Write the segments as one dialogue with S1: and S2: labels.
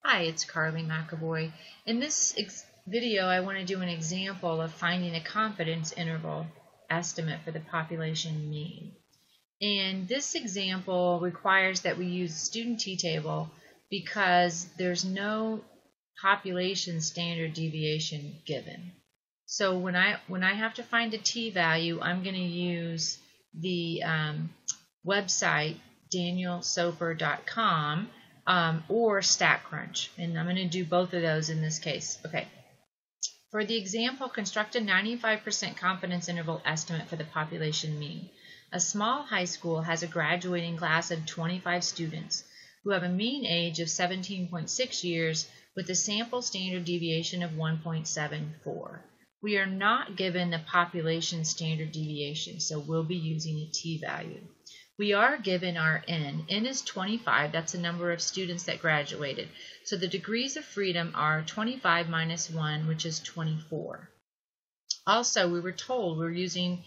S1: Hi, it's Carly McAvoy. In this video, I want to do an example of finding a confidence interval estimate for the population mean. And this example requires that we use student t-table because there's no population standard deviation given. So when I have to find a t-value, I'm going to use the website danielsoper.com or Statcrunch, and I'm going to do both of those in this case. Okay. For the example, construct a 95% confidence interval estimate for the population mean. A small high school has a graduating class of 25 students who have a mean age of 17.6 years with a sample standard deviation of 1.74. We are not given the population standard deviation, so we'll be using a t-value. We are given our N. N is 25. That's the number of students that graduated. So the degrees of freedom are 25 minus 1, which is 24. Also, we were told we're using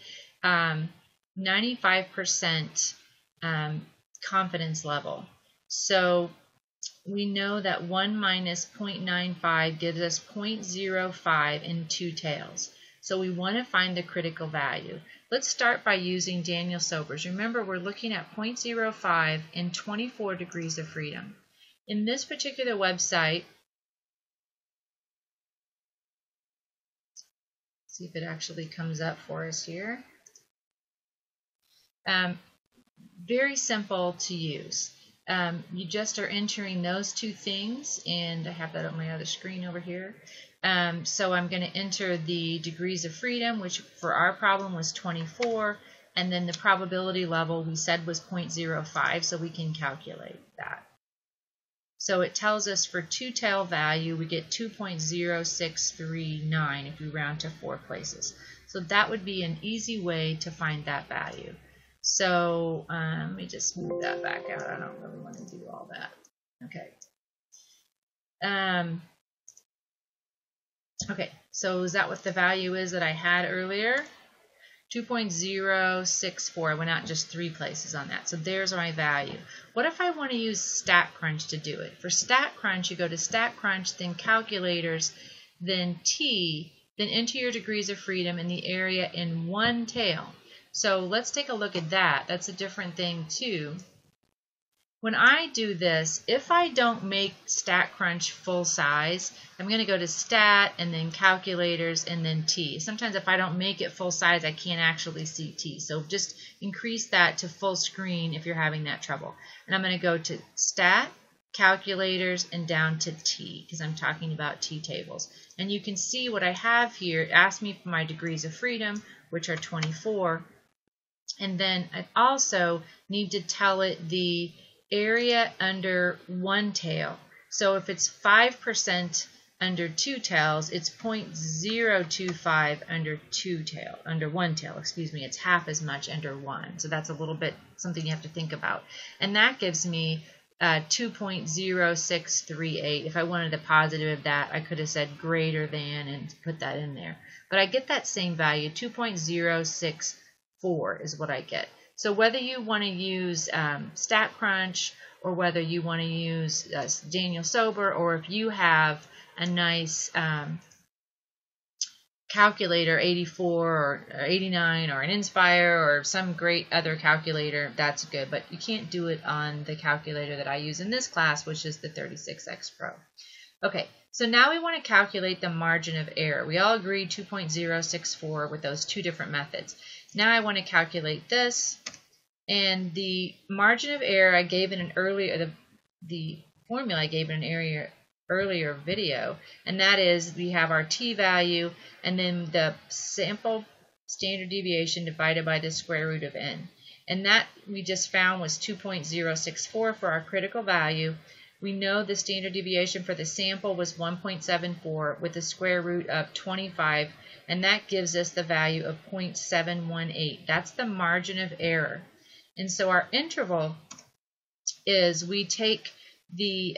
S1: 95% confidence level. So we know that 1 minus 0.95 gives us 0.05 in two tails. So we want to find the critical value. Let's start by using Daniel Soper's. Remember, we're looking at 0.05 and 24 degrees of freedom. In this particular website, see if it actually comes up for us here. Very simple to use. You just are entering those two things, and I have that on my other screen over here. So I'm going to enter the degrees of freedom, which for our problem was 24, and then the probability level we said was 0.05, so we can calculate that. So it tells us for two-tail value we get 2.0639 if we round to 4 places. So that would be an easy way to find that value. So let me just move that back out. I don't really want to do all that. Okay. Okay, so is that what the value is that I had earlier? 2.064. I went out just 3 places on that. So there's my value. What if I want to use Statcrunch to do it? For Statcrunch, you go to Statcrunch, then Calculators, then T, then enter your degrees of freedom in the area in one tail. So let's take a look at that. That's a different thing too. When I do this, if I don't make Statcrunch full size, I'm going to go to Stat and then Calculators and then T. Sometimes if I don't make it full size, I can't actually see T. So just increase that to full screen if you're having that trouble. And I'm going to go to Stat, Calculators, and down to T because I'm talking about t-tables. And you can see what I have here. It asks me for my degrees of freedom, which are 24. And then I also need to tell it the area under one tail. So if it's 5% under 2 tails, it's 0.025 under one tail, excuse me. It's half as much under 1. So that's a little bit something you have to think about. And that gives me 2.0638. If I wanted a positive of that, I could have said greater than and put that in there. But I get that same value, 2.064 is what I get. So whether you want to use Statcrunch or whether you want to use Daniel Soper, or if you have a nice calculator, 84 or 89 or an Inspire or some great other calculator, that's good. But you can't do it on the calculator that I use in this class, which is the 36X Pro. Okay, so now we want to calculate the margin of error. We all agreed 2.064 with those two different methods. Now I want to calculate this, and the margin of error I gave in an earlier, the formula I gave in an earlier video, and that is we have our t-value and then the sample standard deviation divided by the square root of n. And that we just found was 2.064 for our critical value. We know the standard deviation for the sample was 1.74 with the square root of 25, and that gives us the value of 0.718. That's the margin of error. And so our interval is we take the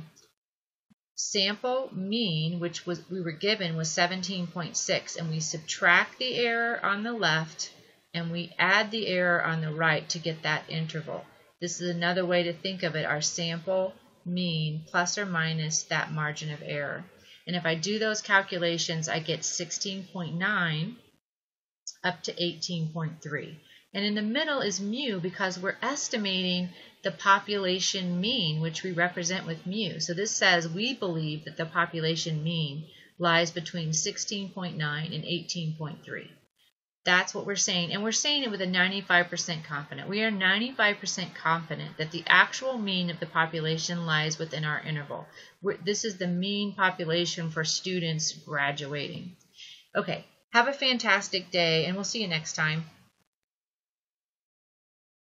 S1: sample mean, which we were given was 17.6, and we subtract the error on the left and we add the error on the right to get that interval. This is another way to think of it. Our sample mean plus or minus that margin of error. And if I do those calculations, I get 16.9 up to 18.3. And in the middle is mu because we're estimating the population mean, which we represent with mu. So this says we believe that the population mean lies between 16.9 and 18.3. That's what we're saying, and we're saying it with a 95% confident. We are 95% confident that the actual mean of the population lies within our interval. This is the mean population for students graduating. Okay, have a fantastic day, and we'll see you next time.